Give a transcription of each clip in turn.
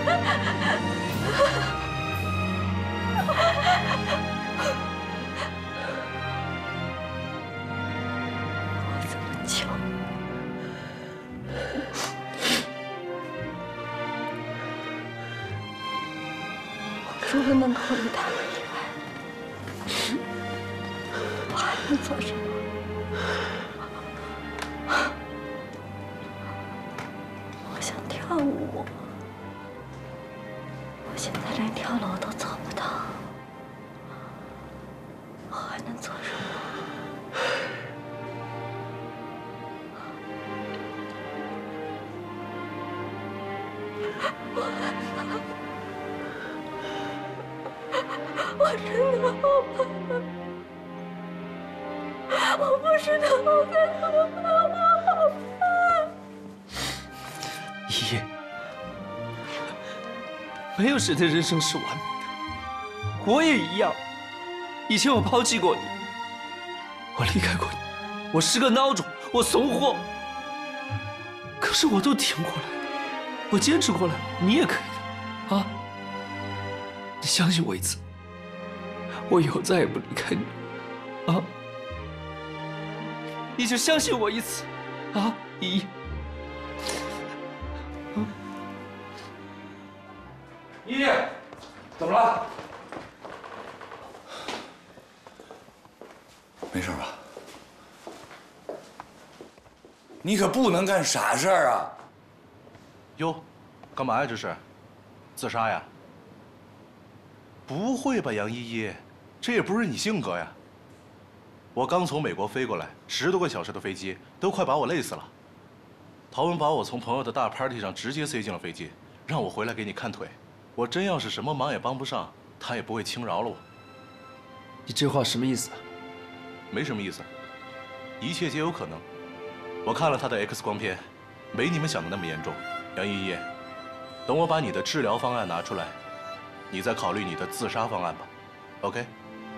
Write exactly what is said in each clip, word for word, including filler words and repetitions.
我怎么救？我除了能考虑他们以外，我还能做什么？ 我想跳舞，我现在连跳楼都做不到，我还能做什么？我我真的好怕，我不知道我该怎么办，我好怕。 依依，没有谁的人生是完美的，我也一样。以前我抛弃过你，我离开过你，我是个孬种，我怂货。可是我都挺过来了，我坚持过来了，你也可以的，啊！你相信我一次，我以后再也不离开你了，啊！你就相信我一次，啊，依依。 依依，怎么了？ 没事吧？你可不能干傻事儿啊！ 哟，干嘛呀？这是自杀呀？不会吧，杨依依，这也不是你性格呀。我刚从美国飞过来，十多个小时的飞机，都快把我累死了。陶文把我从朋友的大 party 上直接塞进了飞机，让我回来给你看腿。 我真要是什么忙也帮不上，他也不会轻饶了我。 你这话什么意思啊？ 没什么意思，一切皆有可能。我看了他的 X 光片，没你们想的那么严重。杨依依，等我把你的治疗方案拿出来，你再考虑你的自杀方案吧。OK？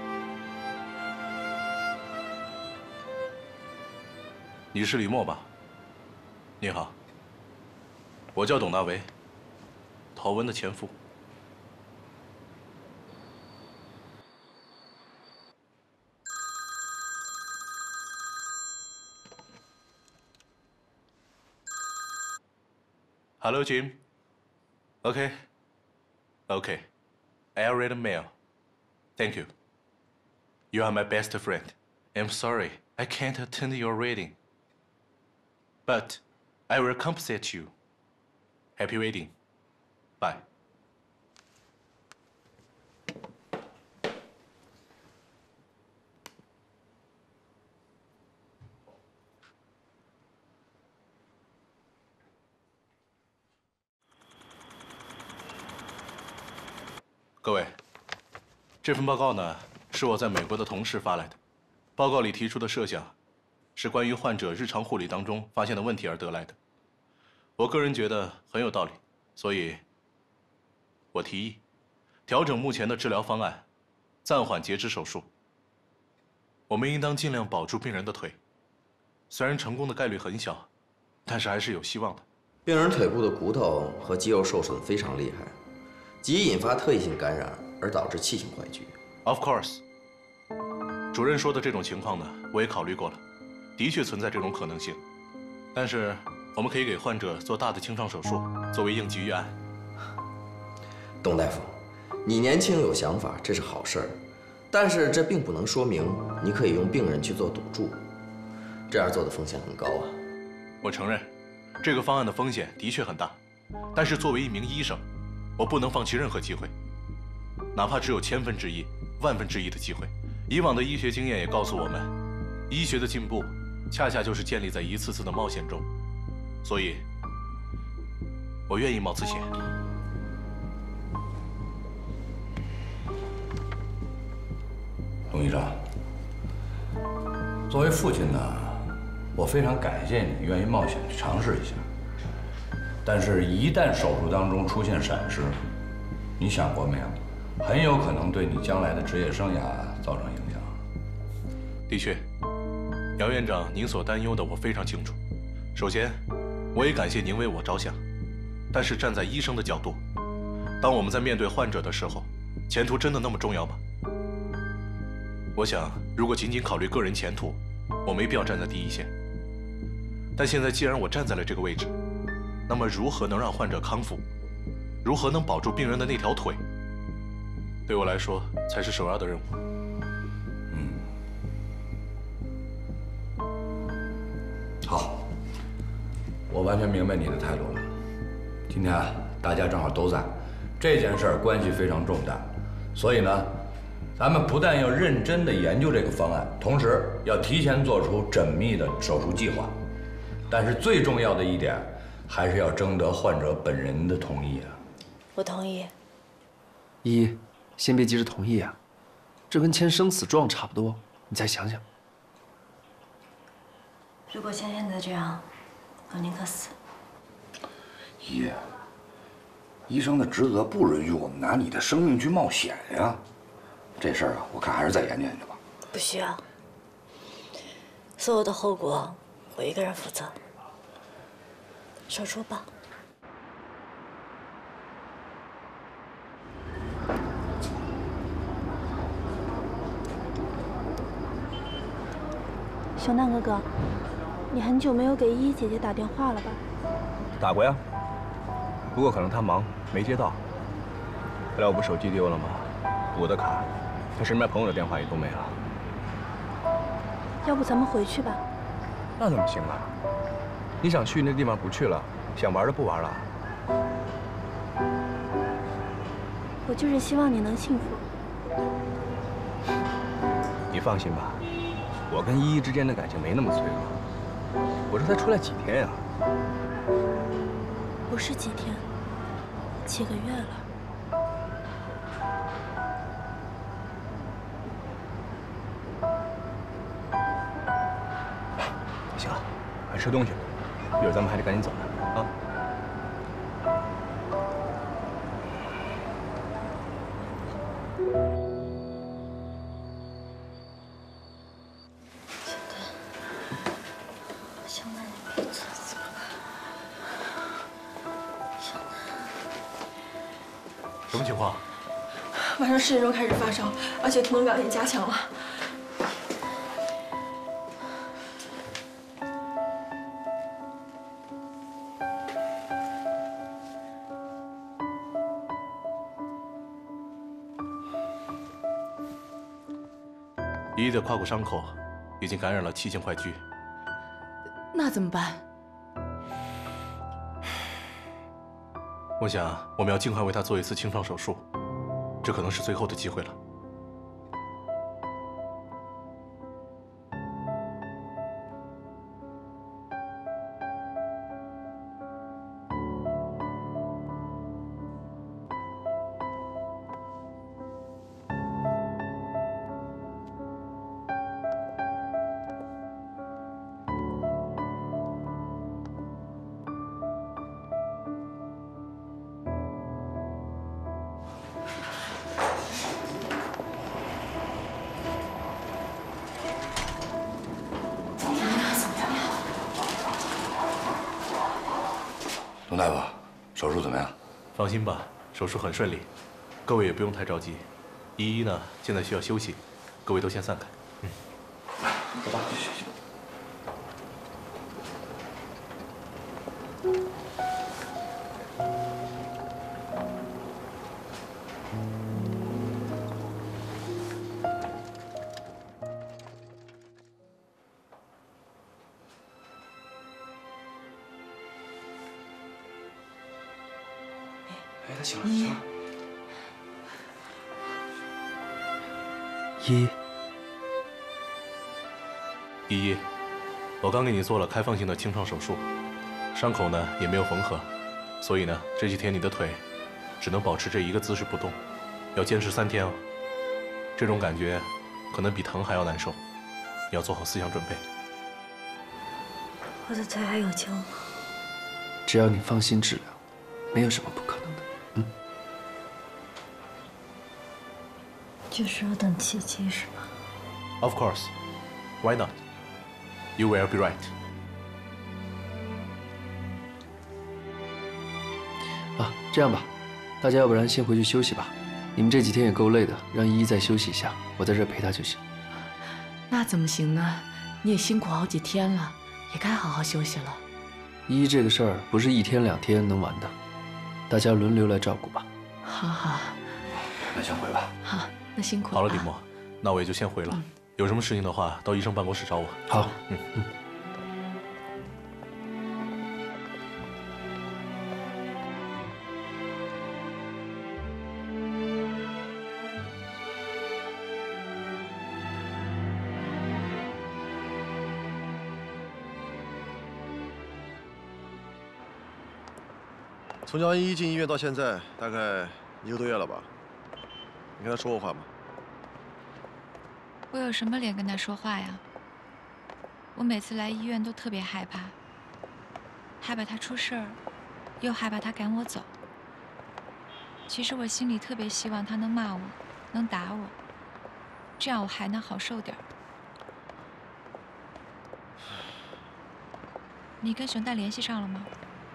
你是李默吧？你好，我叫董大为，陶文的前夫。 Hello, Jim. Okay. Okay. I read the mail. Thank you. You are my best friend. I'm sorry I can't attend your reading. But I will compensate you. Happy reading. Bye. 各位，这份报告呢，是我在美国的同事发来的。报告里提出的设想，是关于患者日常护理当中发现的问题而得来的。我个人觉得很有道理，所以，我提议调整目前的治疗方案，暂缓截肢手术。我们应当尽量保住病人的腿，虽然成功的概率很小，但是还是有希望的。 病人腿部的骨头和肌肉受损非常厉害。 极易引发特异性感染，而导致器型坏疽。 Of course， 主任说的这种情况呢，我也考虑过了，的确存在这种可能性。但是我们可以给患者做大的清创手术，作为应急预案。 董大夫，你年轻有想法，这是好事儿，但是这并不能说明你可以用病人去做赌注，这样做的风险很高啊。 我承认，这个方案的风险的确很大，但是作为一名医生， 我不能放弃任何机会，哪怕只有千分之一、万分之一的机会。以往的医学经验也告诉我们，医学的进步恰恰就是建立在一次次的冒险中。所以，我愿意冒此险。 董医生，作为父亲呢，我非常感谢你愿意冒险去尝试一下。 但是，一旦手术当中出现闪失，你想过没有，很有可能对你将来的职业生涯造成影响。 的确，姚院长，您所担忧的我非常清楚。首先，我也感谢您为我着想，但是站在医生的角度， 当我们在面对患者的时候，前途真的那么重要吗？我想，如果仅仅考虑个人前途，我没必要站在第一线。但现在既然我站在了这个位置，那么如何能让患者康复，如何能保住病人的那条腿，对我来说才是首要的任务。 嗯，好，我完全明白你的态度了。今天啊，大家正好都在，这件事儿关系非常重大，所以呢，咱们不但要认真地研究这个方案，同时要提前做出缜密的手术计划。但是最重要的一点，还是要征得患者本人的同意啊。 我同意。 依依，先别急着同意啊，这跟签生死状差不多，你再想想。 如果像现在这样，我宁可死。 姨，医生的职责不允许我们拿你的生命去冒险呀。这事儿啊，我看还是再研究研究吧。 不需要，所有的后果我一个人负责。手术吧。 熊蛋哥哥，你很久没有给依依姐姐打电话了吧？ 打过呀，不过可能她忙没接到。后来我不手机丢了吗？我的卡，她身边朋友的电话也都没了。 要不咱们回去吧？ 那怎么行啊？你想去那地方不去了，想玩的不玩了。 我就是希望你能幸福。 你放心吧，我跟依依之间的感情没那么脆弱。我这才出来几天呀？ 不是几天，几个月了。 行了，快吃东西，一会儿咱们还得赶紧走呢啊。 什么情况？ 晚上十点钟开始发烧，而且头痛感也加强了。 依依的胯骨伤口已经感染了七情坏疽， 那怎么办？ 我想我们要尽快为她做一次清创手术，这可能是最后的机会了。 董大夫，手术怎么样？ 放心吧，手术很顺利，各位也不用太着急。依依呢，现在需要休息，各位都先散开。嗯， 走吧。 哎，他醒了，醒了。 依依依，我刚给你做了开放性的清创手术，伤口呢也没有缝合，所以呢这几天你的腿只能保持这一个姿势不动，要坚持三天哦。这种感觉可能比疼还要难受，你要做好思想准备。 我的腿还有救吗？ 只要你放心治疗，没有什么不可能的。嗯。 就是要等奇迹是吗 Of course, why not? You will be right. 啊，这样吧， 大家要不然先回去休息吧。你们这几天也够累的，让依依再休息一下，我在这陪她就行。 那怎么行呢？你也辛苦好几天了，也该好好休息了。 依依这个事儿不是一天两天能完的，大家轮流来照顾吧。 好好， 那先回吧。 好，那辛苦了。 好了，李默，那我也就先回了。嗯、有什么事情的话，到医生办公室找我。 好，嗯嗯。 从江依依进医院到现在，大概一个多月了吧？你跟她说过话吗？ 我有什么脸跟她说话呀？我每次来医院都特别害怕，害怕她出事儿，又害怕她赶我走。其实我心里特别希望她能骂我，能打我，这样我还能好受点儿。你跟熊大联系上了吗？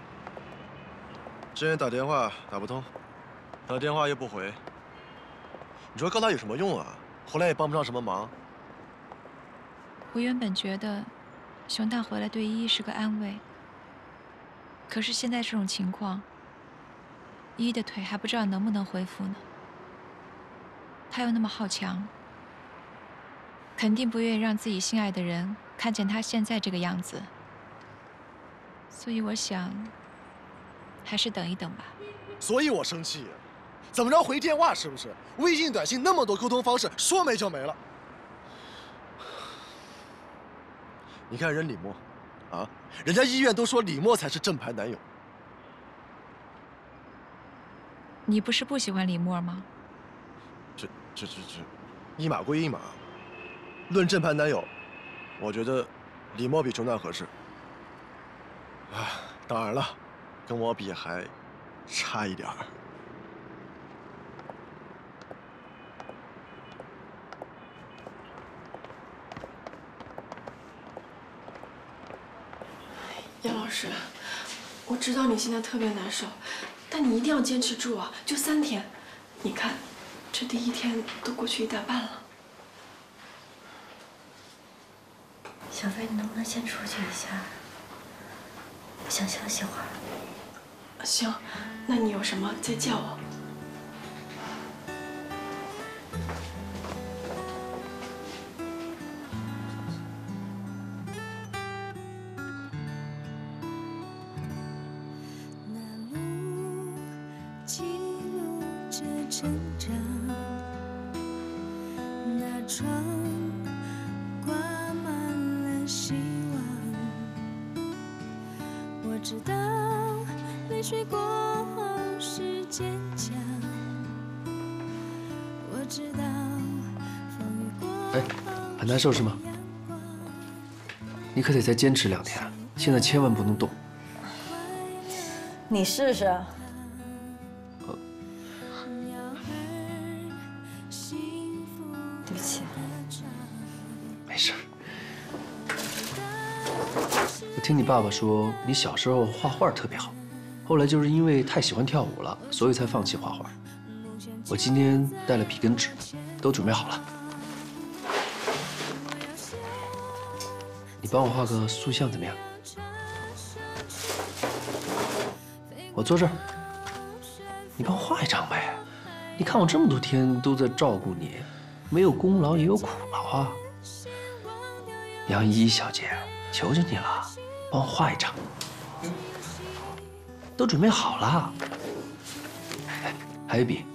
之前打电话打不通，打电话又不回。你说告他有什么用啊？回来也帮不上什么忙。 我原本觉得熊大回来对依依是个安慰，可是现在这种情况，依依的腿还不知道能不能恢复呢。他又那么好强，肯定不愿意让自己心爱的人看见他现在这个样子。所以我想。 还是等一等吧。 所以我生气，怎么着回电话是不是？微信、短信那么多沟通方式，说没就没了。你看人李默，啊，人家医院都说李默才是正牌男友。 你不是不喜欢李默吗？ 这、这、这、这，一码归一码。论正牌男友，我觉得李默比熊大合适。啊，当然了。 跟我比还差一点儿。 杨老师，我知道你现在特别难受，但你一定要坚持住啊！就三天，你看，这第一天都过去一大半了。 小飞，你能不能先出去一下？我想休息会儿。 行，那你有什么再叫我。 那路记录着成长，那窗挂满了希望。我知道。 泪水过后是坚强，我知道风雨过后。 哎，很难受是吗？你可得再坚持两天，现在千万不能动。 你试试。呃。对不起。 没事。我听你爸爸说，你小时候画画特别好。 后来就是因为太喜欢跳舞了，所以才放弃画画。我今天带了笔跟纸，都准备好了。你帮我画个塑像怎么样？我坐这儿，你帮我画一张呗。你看我这么多天都在照顾你，没有功劳也有苦劳啊。杨依依小姐，求求你了，帮我画一张。 都准备好了，哎，还有笔。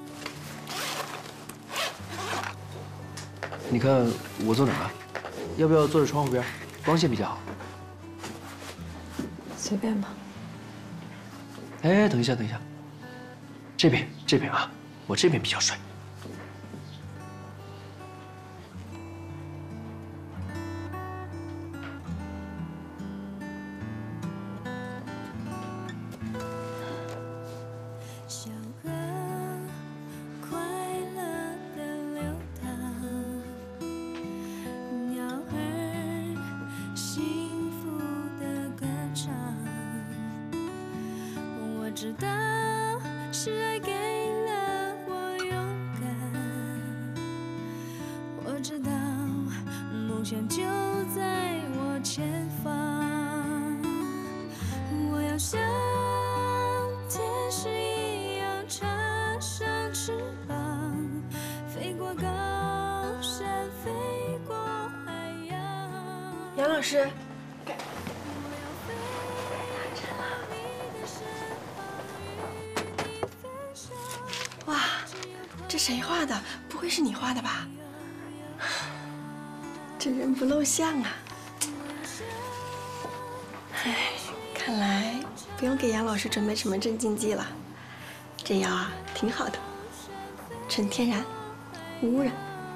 你看我坐哪儿啊？要不要坐在窗户边？光线比较好。 随便吧。 哎，等一下，等一下。这边，这边啊，我这边比较帅。 知道是爱给线就在我前方，我要像天使一样插上翅膀，飞过高山，飞过海洋。 杨老师，哇，这谁画的？不会是你画的吧？真人不露相啊！哎，看来不用给杨老师准备什么镇静剂了，这药啊挺好的，纯天然，无污染。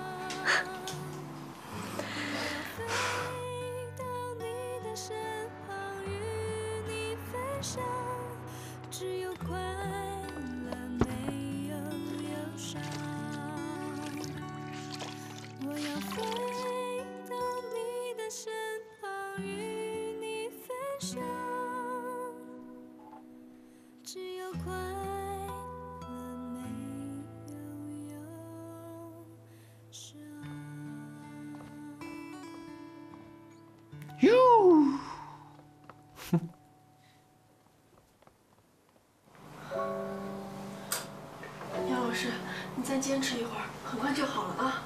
杨老师，你再坚持一会儿，很快就好了啊。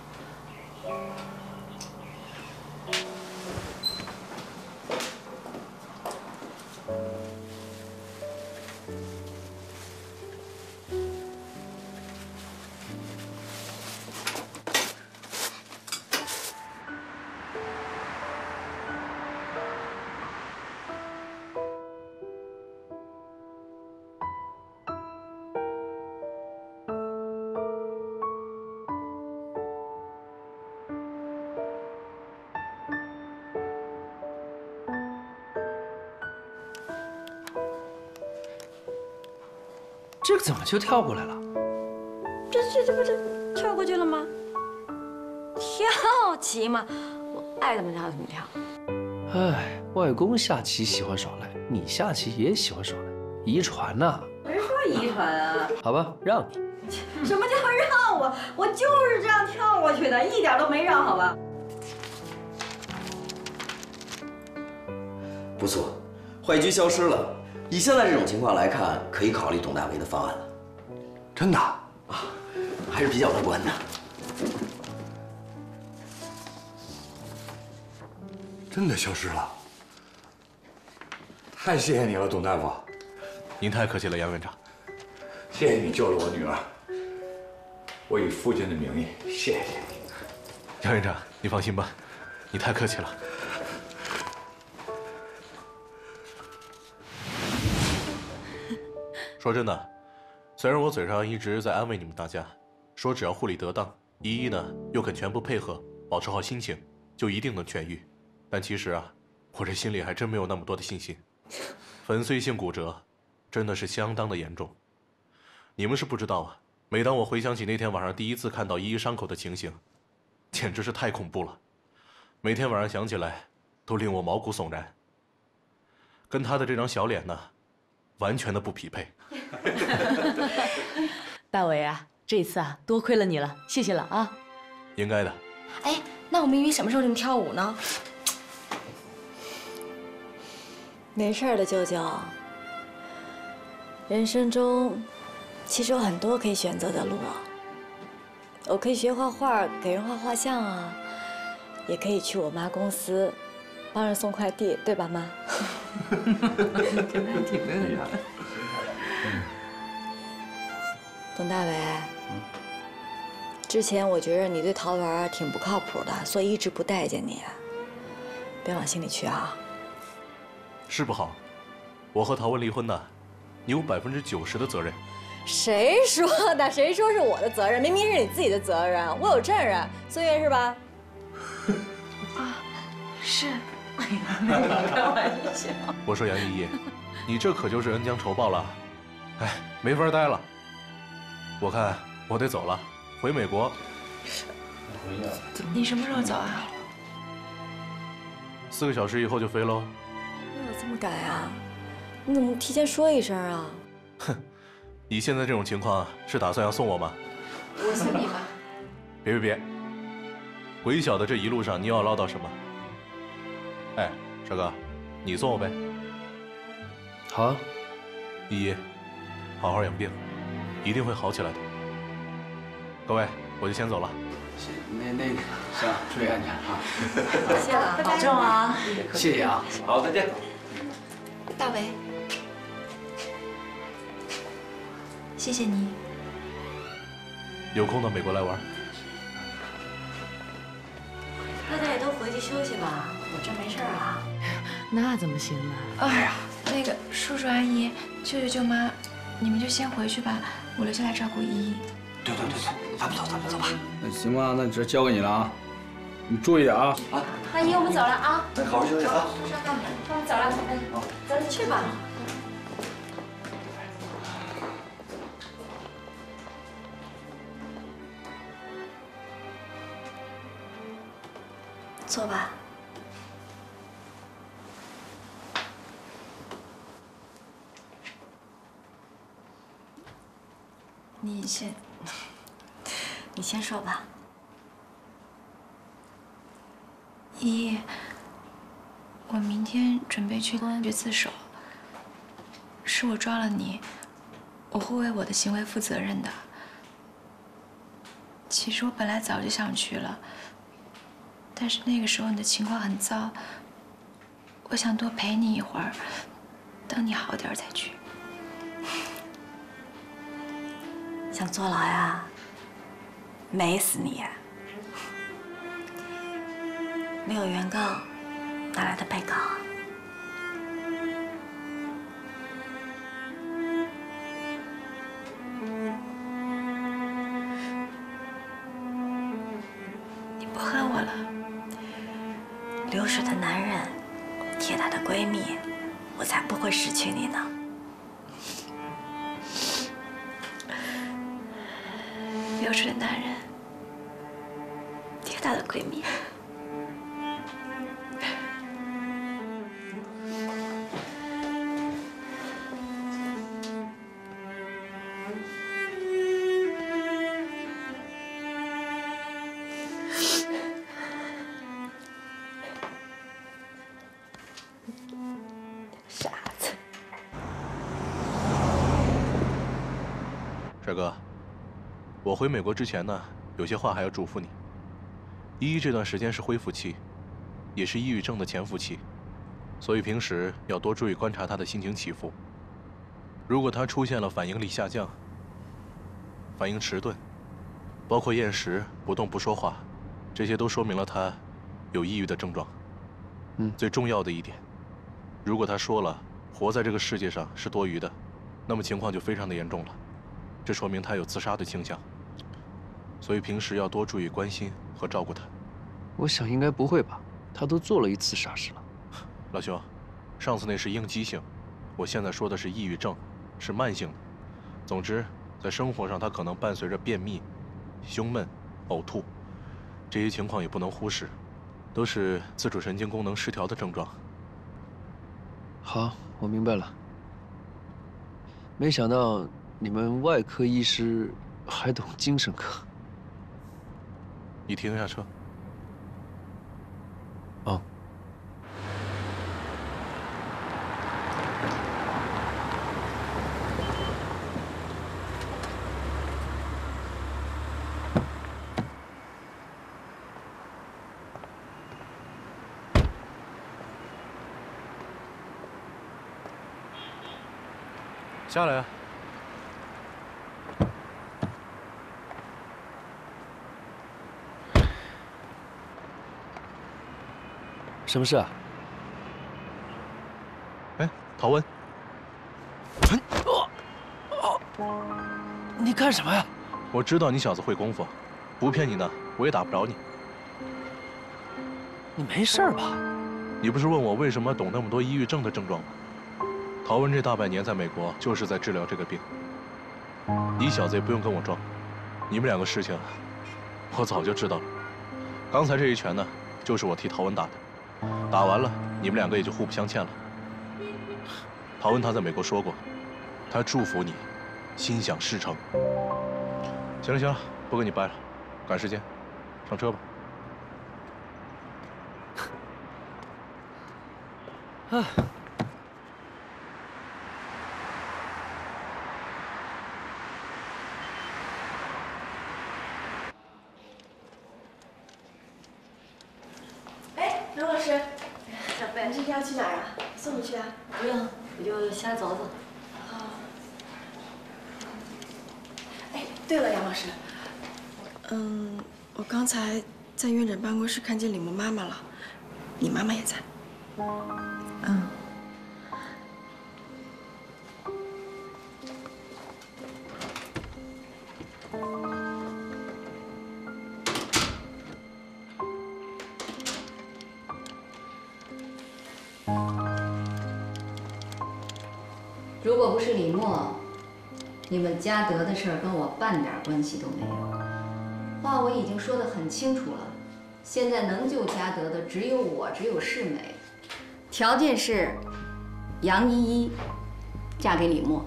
这个怎么就跳过来了？ 这这这不这跳过去了吗？跳棋嘛，我爱怎么跳怎么跳。 哎，外公下棋喜欢耍赖，你下棋也喜欢耍赖，遗传呐。 谁说遗传啊？ 好吧，让你。 什么叫让我？我就是这样跳过去的，一点都没让，好吧？ 不错，坏局消失了。以现在这种情况来看，可以考虑董大为的方案了。 真的啊，还是比较乐观的。 真的消失了，太谢谢你了，董大夫。 您太客气了，杨院长。 谢谢你救了我女儿，我以父亲的名义谢谢你。 杨院长，你放心吧，你太客气了。说真的，虽然我嘴上一直在安慰你们大家，说只要护理得当，依依呢又肯全部配合，保持好心情，就一定能痊愈。但其实啊，我这心里还真没有那么多的信心。粉碎性骨折，真的是相当的严重。你们是不知道啊，每当我回想起那天晚上第一次看到依依伤口的情形，简直是太恐怖了。每天晚上想起来，都令我毛骨悚然。跟她的这张小脸呢，完全的不匹配。 大伟啊，这次啊，多亏了你了，谢谢了啊。 应该的。 哎，那我们依依什么时候就能跳舞呢？ 没事的，舅舅。人生中其实有很多可以选择的路啊。我可以学画画，给人画画像啊，也可以去我妈公司帮人送快递，对吧，妈？ 挺厉害。 董大伟，之前我觉得你对陶文挺不靠谱的，所以一直不待见你。别往心里去啊。 是不好，我和陶文离婚呢，你有百分之九十的责任。 谁说的？谁说是我的责任？明明是你自己的责任。我有证人，孙悦是吧？ 啊，是。 哎呀，开玩笑。 我说杨依依，你这可就是恩将仇报了。哎，没法待了。我看我得走了，回美国。 你什么时候走啊？ 四个小时以后就飞喽。 哪有这么赶啊？你怎么不提前说一声啊？ 哼，你现在这种情况是打算要送我吗？ 我送你吧。 别别别， 鬼晓得这一路上你要唠叨什么。哎，帅哥，你送我呗。 好啊。 依依，好好养病，一定会好起来的。各位，我就先走了。 行，那那个行，注意安全啊。 谢了，保重啊。 谢谢啊。好，再见。 大为，谢谢你。 有空到美国来玩。 大家也都回去休息吧，我这没事啊。 那怎么行呢？ 哎呀，那个叔叔阿姨、舅舅舅妈，你们就先回去吧，我留下来照顾依依。 对对对对，咱们走，咱们走吧。 那行吧，那这交给你了啊，你注意点啊。 啊，阿姨，我们走了啊。 那好好休息啊。 我们走了，嗯，咱们去吧。 坐吧。你先，你先说吧。 依依，我明天准备去公安局自首，是我抓了你，我会为我的行为负责任的。其实我本来早就想去了，但是那个时候你的情况很糟，我想多陪你一会儿，等你好点再去。 想坐牢呀？美死你！没有原告，哪来的被告啊？ 你不恨我了？ 流水的男人，铁打的闺蜜，我才不会失去你呢。 流水的男人，铁打的闺蜜。 傻子。 帅哥。我回美国之前呢，有些话还要嘱咐你。依依这段时间是恢复期，也是抑郁症的潜伏期，所以平时要多注意观察她的心情起伏。如果她出现了反应力下降、反应迟钝，包括厌食、不动不说话，这些都说明了她有抑郁的症状。 嗯， 最重要的一点，如果她说了活在这个世界上是多余的，那么情况就非常的严重了，这说明她有自杀的倾向。所以平时要多注意关心和照顾他。 我想应该不会吧，他都做了一次傻事了。 老兄，上次那是应激性，我现在说的是抑郁症，是慢性的。总之，在生活上他可能伴随着便秘、胸闷、呕吐，这些情况也不能忽视，都是自主神经功能失调的症状。 好，我明白了。没想到你们外科医师还懂精神科。 你停下车。 哦。 下来啊。 什么事啊？ 哎，陶文。 你干什么呀？ 我知道你小子会功夫，不骗你呢，我也打不着你。 你没事吧？ 你不是问我为什么懂那么多抑郁症的症状吗？陶文这大半年在美国就是在治疗这个病。你小子也不用跟我装，你们两个事情，我早就知道了。刚才这一拳呢，就是我替陶文打的。打完了，你们两个也就互不相欠了。陶文他在美国说过，他祝福你，心想事成。行了行了，不跟你掰了，赶时间，上车吧。 啊。 哎，刘老师，小贝，你这天要去哪儿啊？送你去啊？ 不用，我就瞎走走。 哦。哎，对了，杨老师，嗯，我刚才在院长办公室看见李默妈妈了，你妈妈也在。 嗯。 如果不是李默，你们嘉德的事儿跟我半点关系都没有。话我已经说得很清楚了，现在能救嘉德的只有我，只有世美。条件是杨依依嫁给李默。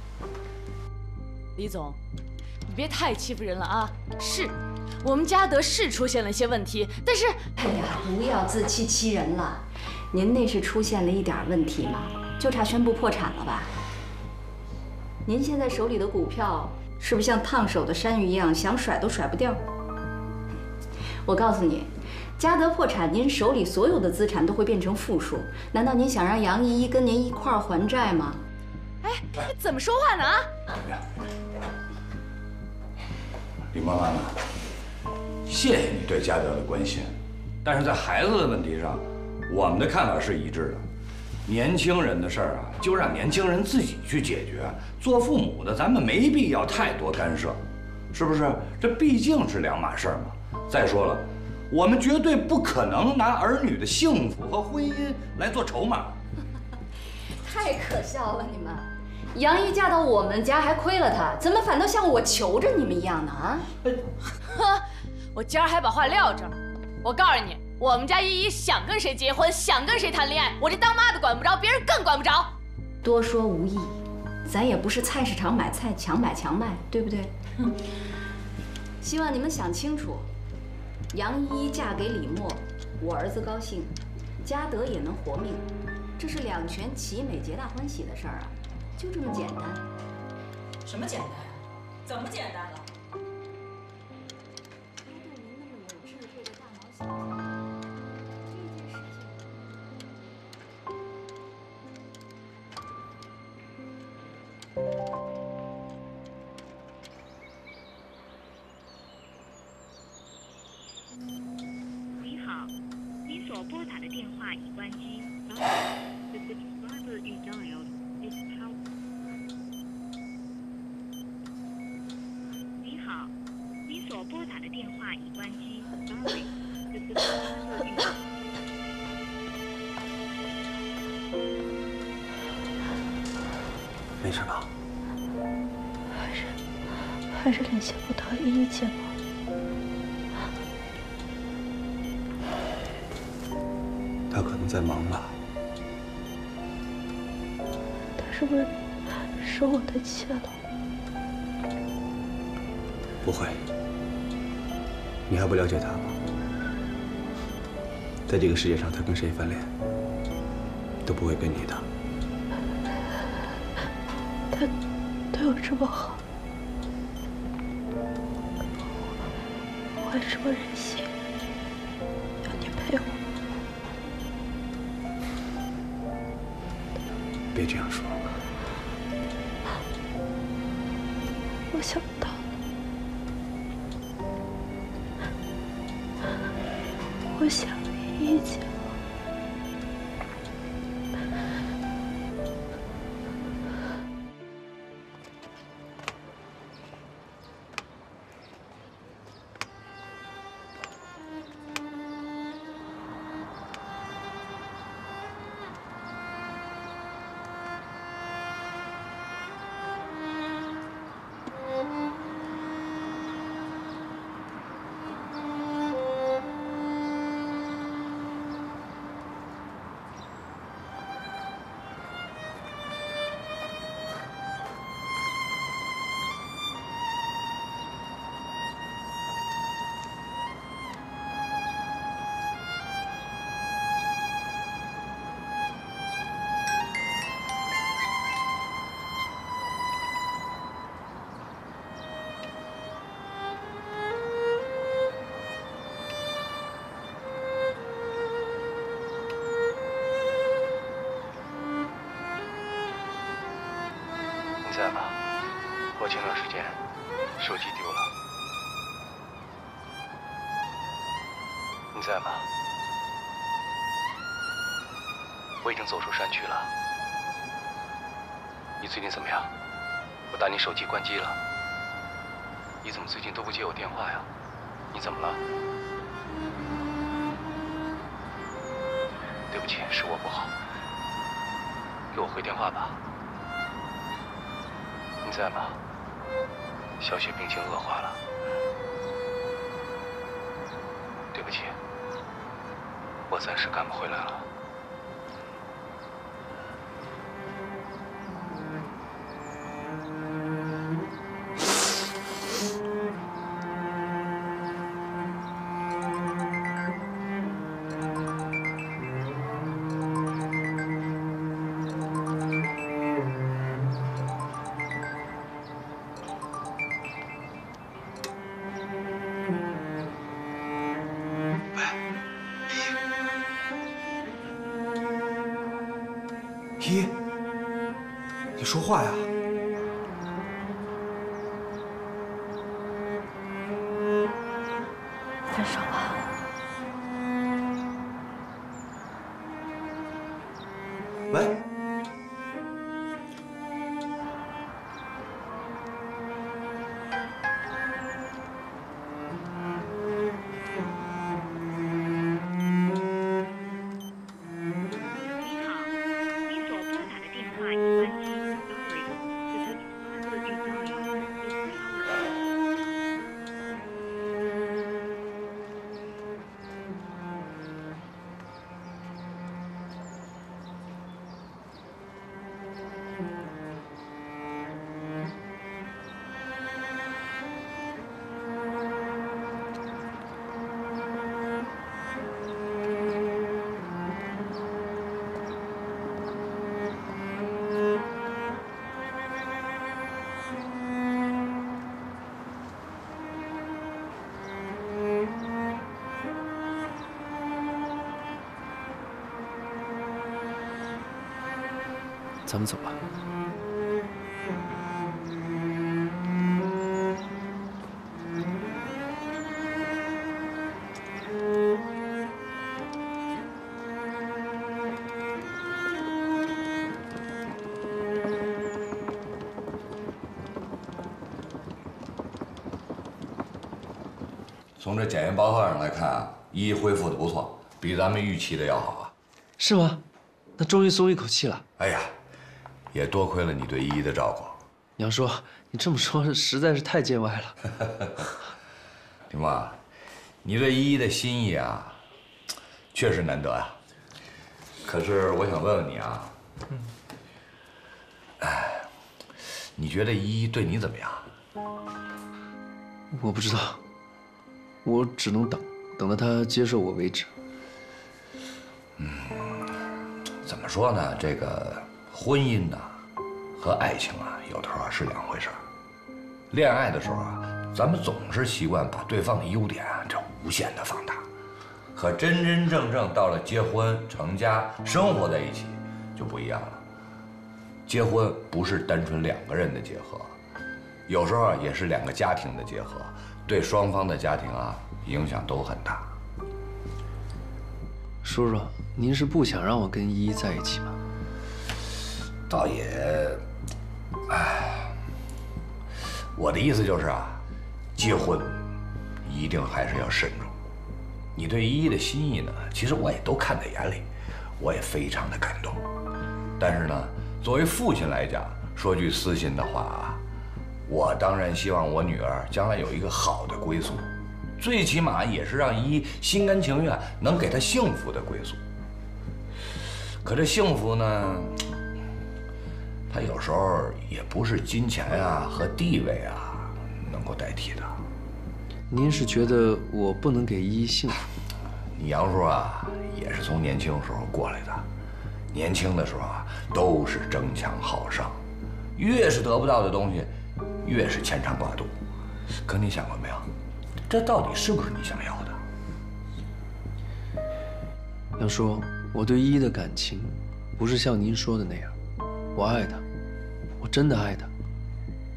李总，你别太欺负人了啊！是，我们嘉德是出现了一些问题，但是…… 哎呀，不要自欺欺人了。您那是出现了一点问题吗？就差宣布破产了吧？您现在手里的股票是不是像烫手的山芋一样，想甩都甩不掉？我告诉你，嘉德破产，您手里所有的资产都会变成负数。难道您想让杨依依跟您一块儿还债吗？ 哎，你怎么说话呢啊？ 李默妈妈，谢谢你对嘉德的关心，但是在孩子的问题上，我们的看法是一致的。年轻人的事儿啊，就让年轻人自己去解决。做父母的，咱们没必要太多干涉，是不是？这毕竟是两码事儿嘛。再说了，我们绝对不可能拿儿女的幸福和婚姻来做筹码。 太可笑了，你们！杨依嫁到我们家还亏了她，怎么反倒像我求着你们一样呢？啊！ 哼，我今儿还把话撂这儿。我告诉你，我们家依依想跟谁结婚，想跟谁谈恋爱，我这当妈的管不着，别人更管不着。 多说无益，咱也不是菜市场买菜强买强卖，对不对？希望你们想清楚，杨依依嫁给李默，我儿子高兴，嘉德也能活命，这是两全其美、皆大欢喜的事儿啊，就这么简单。 什么简单？怎么简单了？ 你好，您所拨打的电话已关机。你好，您所拨打的电话已关机。 没事吧？ 还是还是联系不到依依姐吗？ 他可能在忙吧。 她是不是是我的妾了？ 不会，你还不了解他吗？在这个世界上，他跟谁翻脸，都不会跟你的。 他对我这么好，我还这么任性，要你陪我。 别这样说。 我想到了，我想依依姐。 在吗？我前段时间手机丢了。你在吗？我已经走出山区了。你最近怎么样？我打你手机关机了。你怎么最近都不接我电话呀？你怎么了？对不起，是我不好。给我回电话吧。你在吗？小雪病情恶化了。对不起，我暂时赶不回来了。 依，你说话呀！ 分手吧。 喂。 咱们走吧。 从这检验报告上来看，依依恢复的不错，比咱们预期的要好啊。 是吗？那终于松一口气了。 哎呀，也多亏了你对依依的照顾。 娘叔，你这么说实在是太见外了。 林妈，你对依依的心意啊，确实难得啊。可是我想问问你啊，嗯，哎，你觉得依依对你怎么样？ 我不知道，我只能等，等到她接受我为止。 嗯，怎么说呢？这个婚姻呐，和爱情啊，有的时候啊是两回事儿。恋爱的时候啊，咱们总是习惯把对方的优点啊，这无限的放大。可真真正正到了结婚、成家、生活在一起，就不一样了。结婚不是单纯两个人的结合，有时候啊也是两个家庭的结合，对双方的家庭啊影响都很大。 叔叔，您是不想让我跟依依在一起吗？ 倒也，哎，我的意思就是啊，结婚一定还是要慎重。你对依依的心意呢，其实我也都看在眼里，我也非常的感动。但是呢，作为父亲来讲，说句私心的话啊，我当然希望我女儿将来有一个好的归宿。最起码也是让依依心甘情愿能给她幸福的归宿。可这幸福呢，它有时候也不是金钱啊和地位啊能够代替的。 您是觉得我不能给依依幸福？ 你杨叔啊，也是从年轻时候过来的，年轻的时候啊都是争强好胜，越是得不到的东西，越是牵肠挂肚。可你想过没有？这到底是不是你想要的？ 杨叔，我对依依的感情，不是像您说的那样。我爱她，我真的爱她。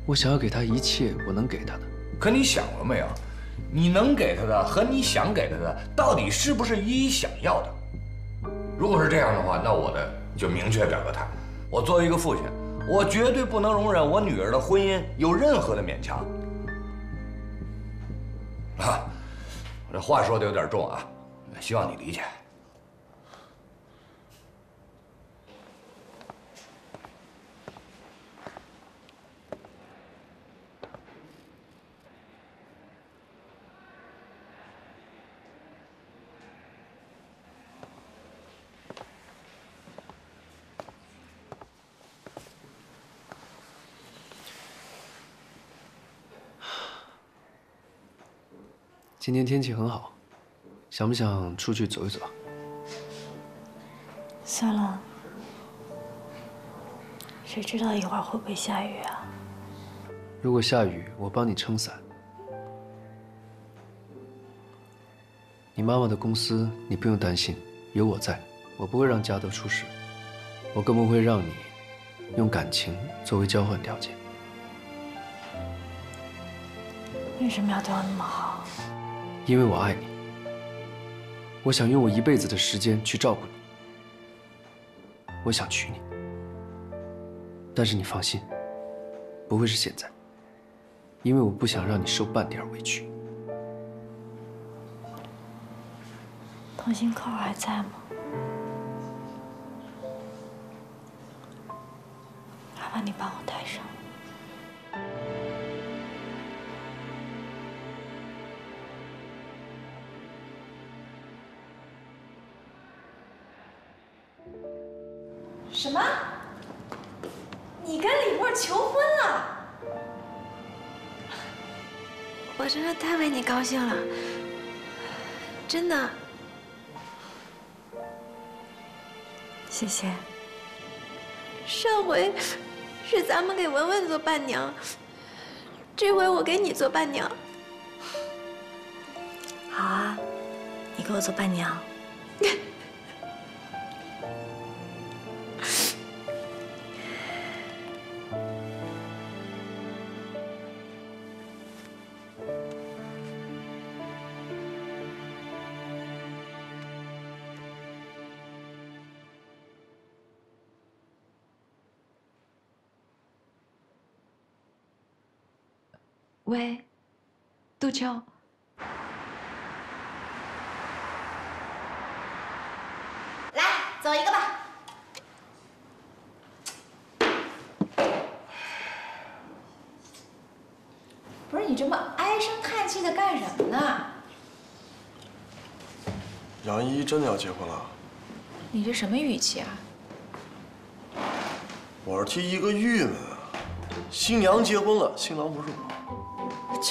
我想要给他一切我能给他的。 可你想过没有？你能给他的和你想给他的，到底是不是依依想要的？如果是这样的话，那我的就明确表个态。我作为一个父亲，我绝对不能容忍我女儿的婚姻有任何的勉强。啊，我这话说的有点重啊，希望你理解。 今天天气很好，想不想出去走一走？ 算了，谁知道一会儿会不会下雨啊？ 如果下雨，我帮你撑伞。你妈妈的公司你不用担心，有我在，我不会让嘉德出事，我更不会让你用感情作为交换条件。 为什么要对我那么好？ 因为我爱你，我想用我一辈子的时间去照顾你，我想娶你。但是你放心，不会是现在，因为我不想让你受半点委屈。 同心扣还在吗？麻烦你帮我戴上。 什么？你跟李默求婚了？ 我真的太为你高兴了，真的。 谢谢。 上回是咱们给文文做伴娘，这回我给你做伴娘。 好啊，你给我做伴娘。 喂，杜秋。 来，走一个吧。不是你这么唉声叹气的干什么呢？ 杨一真的要结婚了？ 你这什么语气啊？ 我是替一个郁闷啊！新娘结婚了，新郎不是我。 切！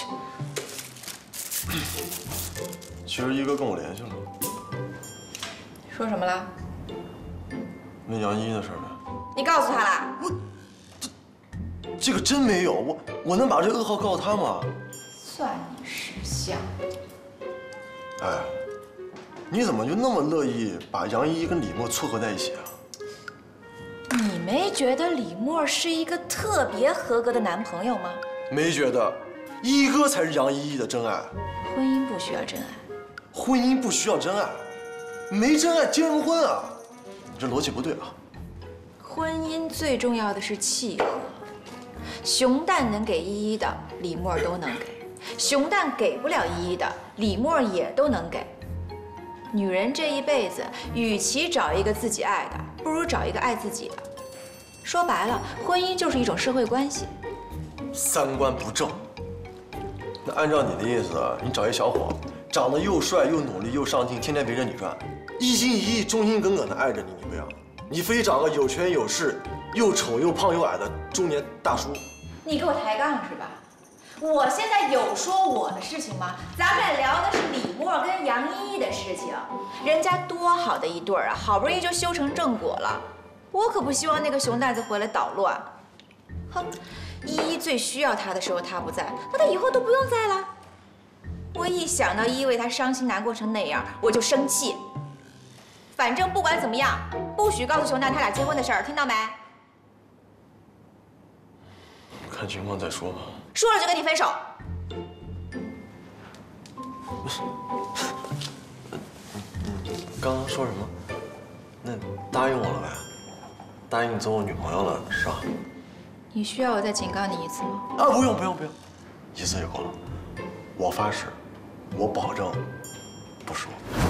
其实一哥跟我联系了， 说什么了？ 问杨一的事儿呗。 你告诉他了？ 我这这个真没有，我我能把这噩耗告诉他吗？ 算你识相。 哎，你怎么就那么乐意把杨一跟李默撮合在一起啊？ 你没觉得李默是一个特别合格的男朋友吗？ 没觉得。 一哥才是杨依依的真爱， 婚姻不需要真爱， 婚姻不需要真爱，没真爱结什么婚啊？你这逻辑不对啊！ 婚姻最重要的是契合，熊蛋能给依依的，李默都能给；熊蛋给不了依依的，李默也都能给。女人这一辈子，与其找一个自己爱的，不如找一个爱自己的。说白了，婚姻就是一种社会关系。 三观不正。 那按照你的意思，你找一小伙，长得又帅又努力又上进，天天围着你转，一心一意、忠心耿耿地爱着你，你不要，你非找个有权有势、又丑又胖又矮的中年大叔。 你给我抬杠是吧？我现在有说我的事情吗？咱们聊的是李默跟杨依依的事情，人家多好的一对儿啊，好不容易就修成正果了，我可不希望那个熊蛋子回来捣乱。哼！ 依依最需要他的时候他不在，那他以后都不用在了。我一想到依依为他伤心难过成那样，我就生气。反正不管怎么样，不许告诉熊蛋他俩结婚的事儿，听到没？ 看情况再说吧。 说了就跟你分手。 不是，你刚刚说什么？那答应我了呗？答应做我女朋友了是吧？ 你需要我再警告你一次吗？ 啊，不用不用不用，一次就够了。我发誓，我保证不说。